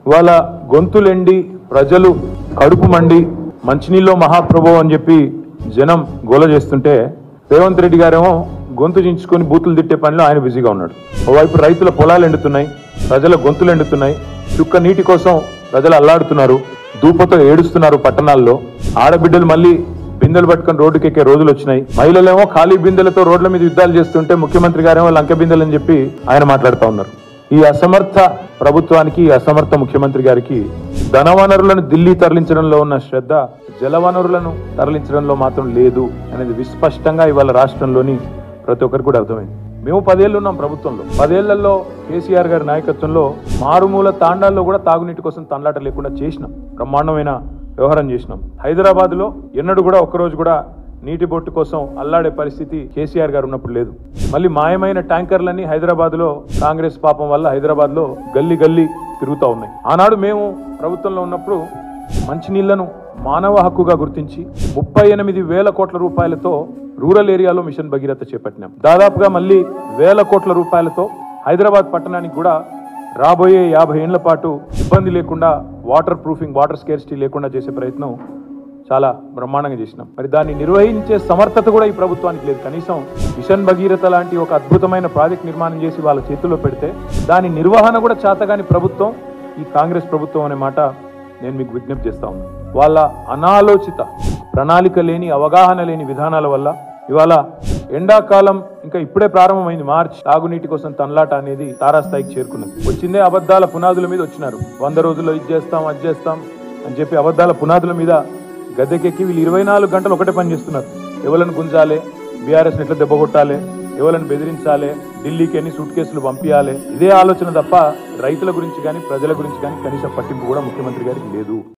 వాళ్ళ గొంతులెండి ప్రజలు కడుపు మండి మంచినీళ్ళలో మహాప్రభు అని చెప్పి జనం గోల చేస్తుంటే రేవంత్ రెడ్డి గారేమో గొంతు చించుకొని బూతులు తిట్టే పనిలో ఆయన బిజీగా ఉన్నాడు. ఓవైపు రైతుల పొలాలు ఎండుతున్నాయి, ప్రజల గొంతులు ఎండుతున్నాయి, చుక్క నీటి కోసం ప్రజలు అల్లాడుతున్నారు, దూపతో ఏడుస్తున్నారు. పట్టణాల్లో ఆడబిడ్డలు మళ్ళీ బిందెలు పట్టుకొని రోడ్డుకెక్కే రోజులు వచ్చినాయి. మహిళలేమో ఖాళీ బిందెలతో రోడ్ల మీద యుద్ధాలు చేస్తుంటే ముఖ్యమంత్రి గారేమో లంక బిందెలు అని చెప్పి ఆయన మాట్లాడుతూ ఉన్నారు. ఈ అసమర్థ ప్రభుత్వానికి, ఈ అసమర్థ ముఖ్యమంత్రి గారికి ధన వనరులను ఢిల్లీ తరలించడంలో ఉన్న శ్రద్ధ జల వనరులను తరలించడంలో మాత్రం లేదు అనేది విస్పష్టంగా ఇవాళ రాష్ట్రంలోని ప్రతి ఒక్కరికి కూడా అర్థమైంది. మేము 10 ఏళ్ళు ఉన్నాం ప్రభుత్వంలో. 10 ఏళ్లలో కేసీఆర్ గారి నాయకత్వంలో మారుమూల తాండాల్లో కూడా తాగునీటి కోసం తండ్లాట లేకుండా చేసినాం. బ్రహ్మాండమైన వ్యవహారం చేసినాం. హైదరాబాద్ లో ఎన్నడూ కూడా ఒక్కరోజు కూడా నీటి బొట్టు కోసం అల్లాడే పరిస్థితి కేసీఆర్ గారు ఉన్నప్పుడు లేదు. మళ్ళీ మాయమైన ట్యాంకర్లన్నీ హైదరాబాద్ లో కాంగ్రెస్ పాపం వల్ల హైదరాబాద్ లో గల్లీ గల్లీ తిరుగుతూ ఉన్నాయి. ఆనాడు మేము ప్రభుత్వంలో ఉన్నప్పుడు మంచినీళ్లను మానవ హక్కుగా గుర్తించి 38,000 కోట్ల రూపాయలతో రూరల్ ఏరియాలో మిషన్ భగీరథ చేపట్టినాం. దాదాపుగా మళ్ళీ 1,000 కోట్ల రూపాయలతో హైదరాబాద్ పట్టణానికి కూడా రాబోయే 50 ఏళ్ల పాటు ఇబ్బంది లేకుండా వాటర్ ప్రూఫింగ్, వాటర్ స్కేర్సిటీ లేకుండా చేసే ప్రయత్నం చాలా బ్రహ్మాండంగా చేసినాం. మరి దాన్ని నిర్వహించే సమర్థత కూడా ఈ ప్రభుత్వానికి లేదు. కనీసం మిషన్ భగీరథ లాంటి ఒక అద్భుతమైన ప్రాజెక్ట్ నిర్మాణం చేసి వాళ్ళ చేతుల్లో పెడితే దాని నిర్వహణ కూడా చేతగాని ప్రభుత్వం ఈ కాంగ్రెస్ ప్రభుత్వం అనే మాట నేను మీకు విజ్ఞప్తి చేస్తా ఉన్నాను. వాళ్ళ అనాలోచిత ప్రణాళిక లేని, అవగాహన లేని విధానాల వల్ల ఇవాళ ఎండాకాలం ఇంకా ఇప్పుడే ప్రారంభమైంది. మార్చ్ తాగునీటి కోసం తన్లాట అనేది తారాస్థాయికి చేరుకున్నది. వచ్చిందే అబద్ధాల పునాదుల మీద వచ్చినారు. 100 రోజుల్లో ఇది చేస్తాం, అది చేస్తాం అని చెప్పి అబద్ధాల పునాదుల మీద గద్దెకెక్కి వీళ్ళు 24 గంటలు ఒకటే పని చేస్తున్నారు. ఎవరిని గుంజాలి, బీఆర్ఎస్ ఎట్లా దెబ్బ కొట్టాలి, ఎవరిని బెదిరించాలి, ఢిల్లీకి ఎన్ని సూట్ కేసులు పంపించాలి, ఇదే ఆలోచన తప్ప రైతుల గురించి కానీ ప్రజల గురించి కానీ కనీస పట్టింపు కూడా ముఖ్యమంత్రి గారికి లేదు.